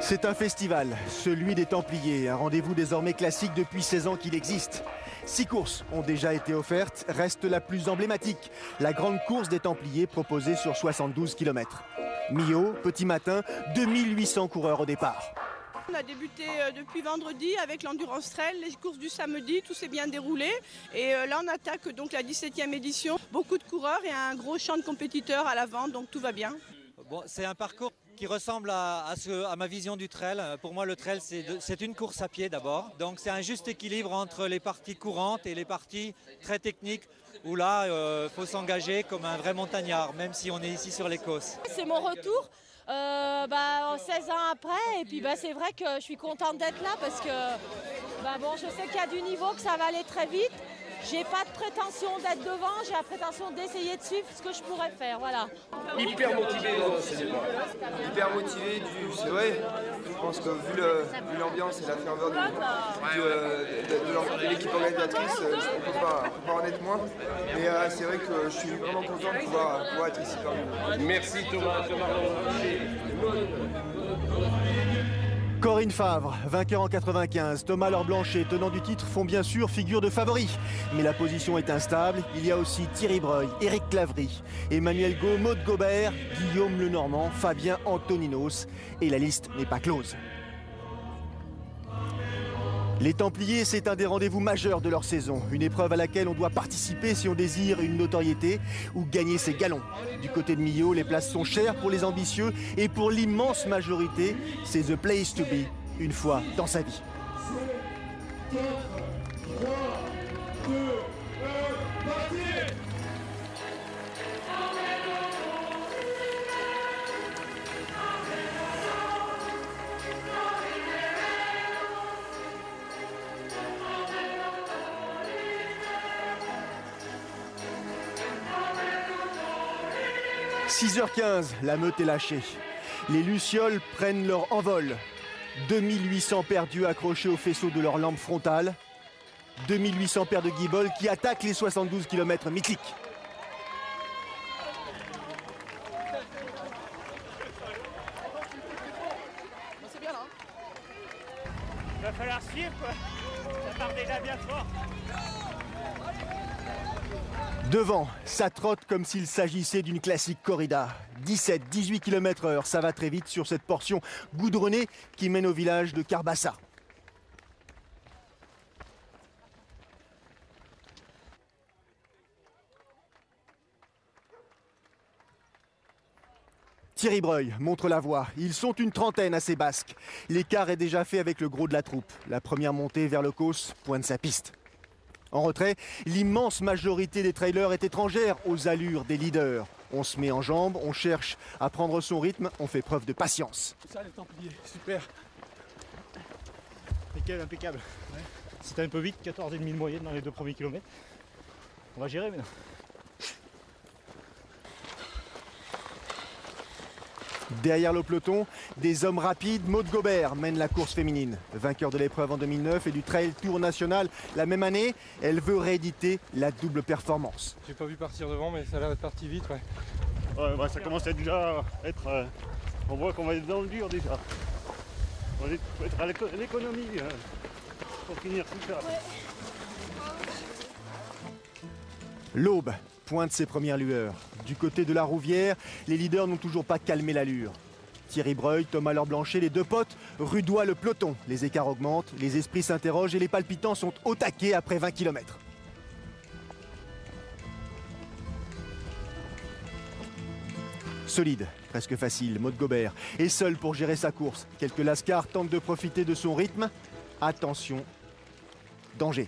C'est un festival, celui des Templiers, un rendez-vous désormais classique depuis 16 ans qu'il existe. 6 courses ont déjà été offertes, reste la plus emblématique, la grande course des Templiers proposée sur 72 km. Millau, petit matin, 2800 coureurs au départ. On a débuté depuis vendredi avec l'Endurance Trail, les courses du samedi, tout s'est bien déroulé. Et là on attaque donc la 17e édition. Beaucoup de coureurs et un gros champ de compétiteurs à l'avant, donc tout va bien. Bon, c'est un parcours qui ressemble à ma vision du trail. Pour moi, le trail, c'est une course à pied d'abord. Donc c'est un juste équilibre entre les parties courantes et les parties très techniques où là, faut s'engager comme un vrai montagnard, même si on est ici sur l'Écosse. C'est mon retour 16 ans après, et puis c'est vrai que je suis contente d'être là parce que bon, je sais qu'il y a du niveau, que ça va aller très vite. J'ai pas de prétention d'être devant, j'ai la prétention d'essayer de suivre ce que je pourrais faire, voilà. Hyper motivé dans l'enseignement. Hyper motivé, c'est vrai. Je pense que vu l'ambiance et la ferveur de l'équipe organisatrice, on ne peut pas en être moins. Mais c'est vrai que je suis vraiment content de pouvoir être ici parmi vous. Merci Thomas. Corinne Favre, vainqueur en 95, Thomas Laure-Blanchet, tenant du titre, font bien sûr figure de favoris. Mais la position est instable. Il y a aussi Thierry Breuil, Éric Clavry, Emmanuel Gau, Maud Gobert, Guillaume Lenormand, Fabien Antoninos. Et la liste n'est pas close. Les Templiers, c'est un des rendez-vous majeurs de leur saison. Une épreuve à laquelle on doit participer si on désire une notoriété ou gagner ses galons. Du côté de Millau, les places sont chères pour les ambitieux et pour l'immense majorité, c'est the place to be, une fois dans sa vie. 6h15, la meute est lâchée. Les Lucioles prennent leur envol. 2800 perdus accrochés au faisceau de leur lampe frontale. 2800 paires de guibolles qui attaquent les 72 km mythiques. C'est bien là. Il va falloir suivre quoi. Ça part déjà bien fort. Devant, ça trotte comme s'il s'agissait d'une classique corrida. 17-18 km/h, ça va très vite sur cette portion goudronnée qui mène au village de Carbassa. Thierry Breuil montre la voie. Ils sont une trentaine à ces basques. L'écart est déjà fait avec le gros de la troupe. La première montée vers le Causse pointe sa piste. En retrait, l'immense majorité des trailers est étrangère aux allures des leaders. On se met en jambes, on cherche à prendre son rythme, on fait preuve de patience. Ça, les Templiers, super. Nickel, impeccable. Ouais. C'était un peu vite, 14,5 de moyenne dans les 2 premiers kilomètres. On va gérer maintenant. Derrière le peloton, des hommes rapides, Maud Gobert mène la course féminine. Vainqueur de l'épreuve en 2009 et du Trail Tour National la même année, elle veut rééditer la double performance. J'ai pas vu partir devant, mais ça a l'air d'être parti vite. Ouais. Ouais, ça commence à déjà être... on voit qu'on va être dans le dur déjà. On va être à l'économie pour finir tout ça. Ouais. L'aube pointe ses premières lueurs. Du côté de la Rouvière, les leaders n'ont toujours pas calmé l'allure. Thierry Breuil, Thomas Laure-Blanchet, les deux potes rudoient le peloton. Les écarts augmentent, les esprits s'interrogent et les palpitants sont au taquet après 20 km. Solide, presque facile, Maud Gobert est seul pour gérer sa course. Quelques lascars tentent de profiter de son rythme. Attention, danger.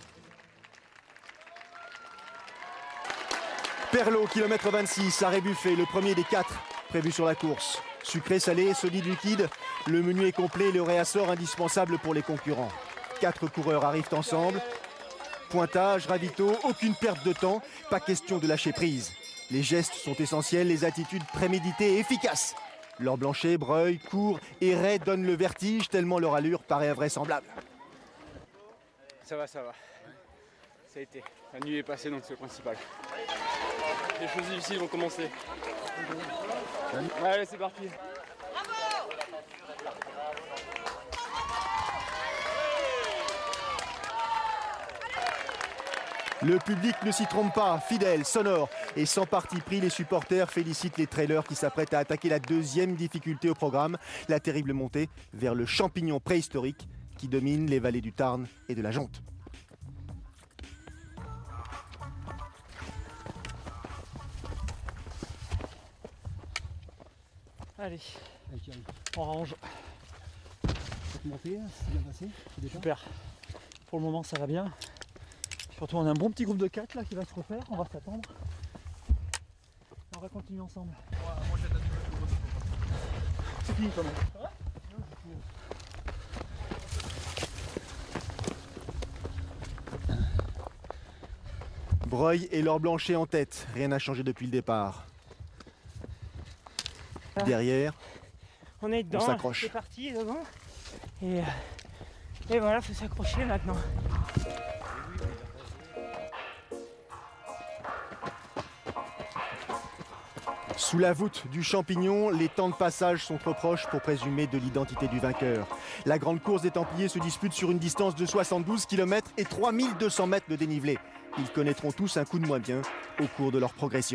Perlot, kilomètre 26, arrêt Buffet, le premier des 4 prévus sur la course. Sucré, salé, solide, liquide, le menu est complet et le réassort indispensable pour les concurrents. 4 coureurs arrivent ensemble. Pointage, ravito, aucune perte de temps, pas question de lâcher prise. Les gestes sont essentiels, les attitudes préméditées et efficaces. Laure-Blanchet, Breuil, court et Ray donnent le vertige tellement leur allure paraît invraisemblable. Ça va. Ça a été. La nuit est passée, donc c'est le principal. Les choses difficiles vont commencer. Allez, c'est parti. Bravo! Le public ne s'y trompe pas, fidèle, sonore et sans parti pris, les supporters félicitent les trailers qui s'apprêtent à attaquer la deuxième difficulté au programme, la terrible montée vers le champignon préhistorique qui domine les vallées du Tarn et de la Jonte. Allez, on range. Cette montée, c'est bien passé? Super. Pour le moment, ça va bien. Surtout, on a un bon petit groupe de 4 là qui va se refaire. On va s'attendre. On va continuer ensemble. C'est fini quand même. Breuil et Laure Blanchet en tête. Rien n'a changé depuis le départ. Derrière, on est dedans, on s'accroche. c'est parti devant. Et voilà, il faut s'accrocher maintenant. Sous la voûte du champignon, les temps de passage sont trop proches pour présumer de l'identité du vainqueur. La grande course des Templiers se dispute sur une distance de 72 km et 3200 mètres de dénivelé. Ils connaîtront tous un coup de moins bien au cours de leur progression.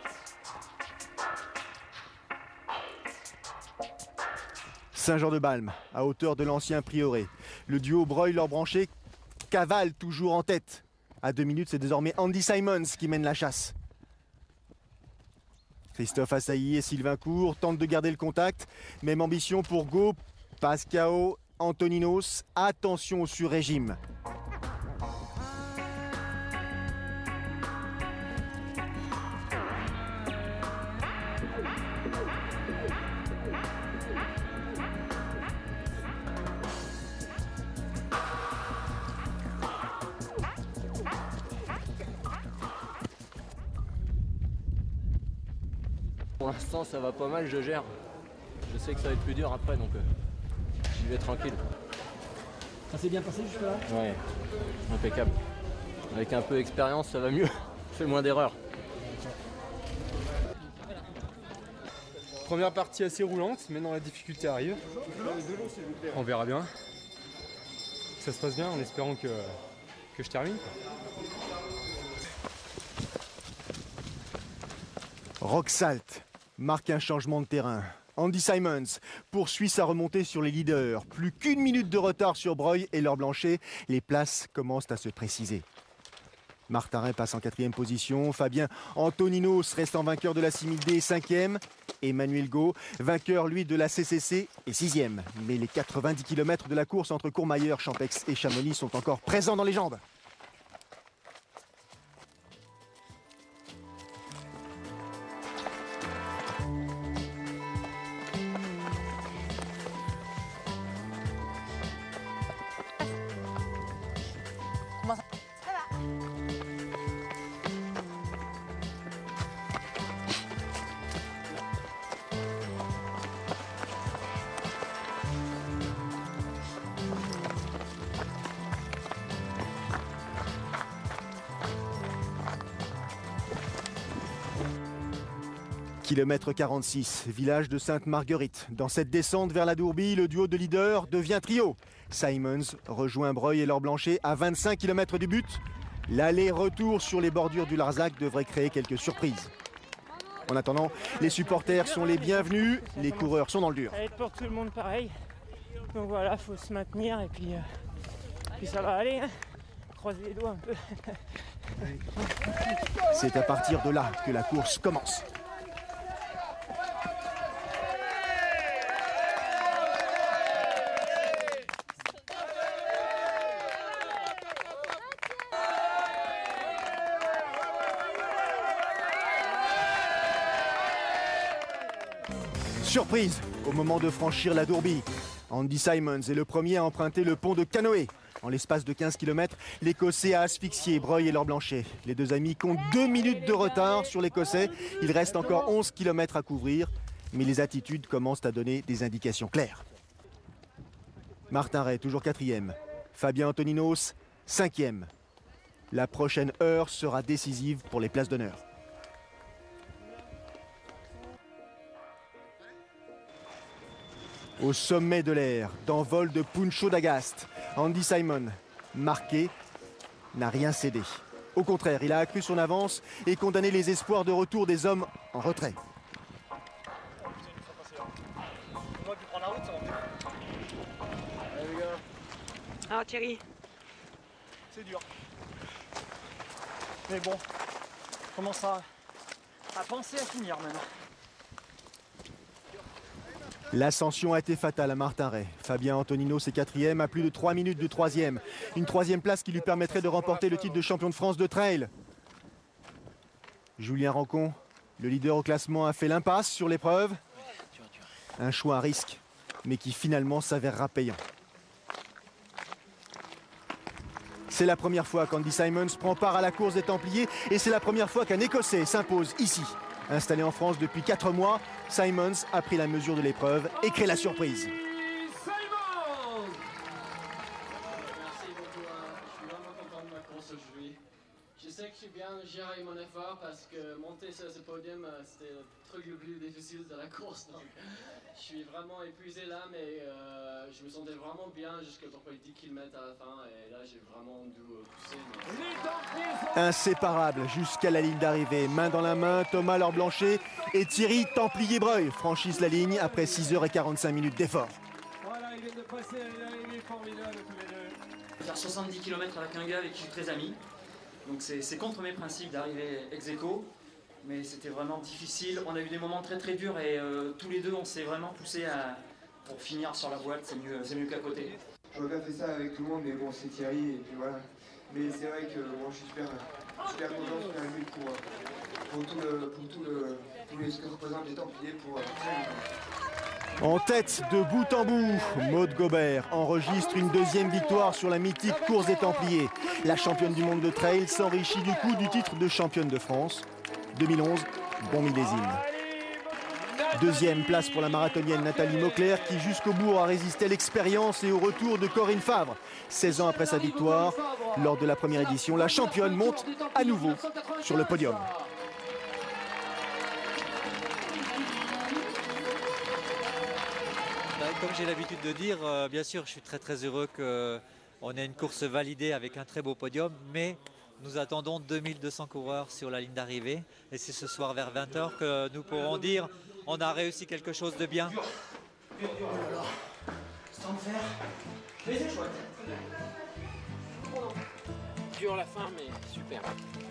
Saint-Jean-de-Balme, à hauteur de l'ancien prieuré. Le duo Breuil-Laure Blanchet cavale toujours en tête. À 2 minutes, c'est désormais Andy Simons qui mène la chasse. Christophe Assailly et Sylvain Cour tentent de garder le contact. Même ambition pour Go, Pascao, Antoninos. Attention au sur-régime. Pour l'instant ça va pas mal, je gère. Je sais que ça va être plus dur après donc j'y vais tranquille. Ça s'est bien passé jusque là? Ouais, impeccable. Avec un peu d'expérience ça va mieux, on fait moins d'erreurs. Première partie assez roulante, maintenant la difficulté arrive. On verra bien. Ça se passe bien en espérant que je termine. Rock Salt marque un changement de terrain. Andy Simons poursuit sa remontée sur les leaders. Plus qu'une minute de retard sur Breuil et Laure Blanchet. Les places commencent à se préciser. Martin Ray passe en 4e position. Fabien Antoninos restant vainqueur de la 6000D, 5e. Emmanuel Go, vainqueur lui de la CCC, est 6e. Mais les 90 km de la course entre Courmayeur, Champex et Chamonix sont encore présents dans les jambes. Kilomètre 46, village de Sainte-Marguerite. Dans cette descente vers la Dourbie, le duo de leaders devient trio. Simons rejoint Breuil et Laure Blanchet à 25 km du but. L'aller-retour sur les bordures du Larzac devrait créer quelques surprises. En attendant, les supporters sont les bienvenus, les coureurs sont dans le dur. Ça va être pour tout le monde pareil. Donc voilà, il faut se maintenir et puis ça va aller. Hein. Croiser les doigts un peu. C'est à partir de là que la course commence. Surprise au moment de franchir la Dourbie. Andy Simons est le premier à emprunter le pont de Canoë. En l'espace de 15 km, l'Écossais a asphyxié Breuil et Laure Blanchet. Les deux amis comptent 2 minutes de retard sur l'Écossais. Il reste encore 11 km à couvrir, mais les attitudes commencent à donner des indications claires. Martin Ray, toujours 4e. Fabien Antoninos, 5e. La prochaine heure sera décisive pour les places d'honneur. Au sommet de l'air, d'envol de Puncho d'Agast, Andy Simon, marqué, n'a rien cédé. Au contraire, il a accru son avance et condamné les espoirs de retour des hommes en retrait. Ah Thierry. C'est dur. Mais bon, je commence à penser à finir maintenant. L'ascension a été fatale à Martin Ray. Fabien Antonino, c'est 4e, à plus de 3 minutes de 3e. Une 3e place qui lui permettrait de remporter le titre de champion de France de trail. Julien Rancon, le leader au classement, a fait l'impasse sur l'épreuve. Un choix à risque, mais qui finalement s'avérera payant. C'est la première fois qu'Andy Simons prend part à la course des Templiers et c'est la première fois qu'un Écossais s'impose ici. Installé en France depuis 4 mois, Simons a pris la mesure de l'épreuve et crée la surprise. Merci beaucoup, je suis vraiment content de ma course aujourd'hui. Je sais que j'ai bien géré mon effort parce que monter sur ce podium, c'était le truc le plus difficile de la course. Donc, je suis vraiment épuisé là, mais je me sentais vraiment bien jusqu'à peu près 10 km à la fin et là j'ai vraiment dû pousser. Mais... Inséparables jusqu'à la ligne d'arrivée. Main dans la main, Thomas Laure-Blanchet et Thierry Templier-Breuil franchissent la ligne après 6h45 d'effort. Voilà, ils viennent de passer à l'arrivée formidable tous les deux. Faire 70 km avec un gars avec qui je suis très ami. Donc c'est contre mes principes d'arriver ex aequo, mais c'était vraiment difficile. On a eu des moments très très durs et tous les deux on s'est vraiment poussé pour finir sur la boîte, c'est mieux qu'à côté. J'aurais bien fait ça avec tout le monde, mais bon c'est Thierry et puis voilà. Mais c'est vrai que bon, je suis super content, super ému pour tous ce que représentent les Templiers pour En tête de bout en bout, Maude Gobert enregistre une 2e victoire sur la mythique course des Templiers. La championne du monde de trail s'enrichit du coup du titre de championne de France. 2011, bon millésime. 2e place pour la marathonienne Nathalie Mauclair qui jusqu'au bout a résisté à l'expérience et au retour de Corinne Favre. 16 ans après sa victoire, lors de la première édition, la championne monte à nouveau sur le podium. Comme j'ai l'habitude de dire, bien sûr, je suis très heureux qu'on ait une course validée avec un très beau podium, mais nous attendons 2200 coureurs sur la ligne d'arrivée et c'est ce soir vers 20 h que nous pourrons dire on a réussi quelque chose de bien. Oh là là, c'est en fer. Mais c'est chouette. Dur la fin, mais super.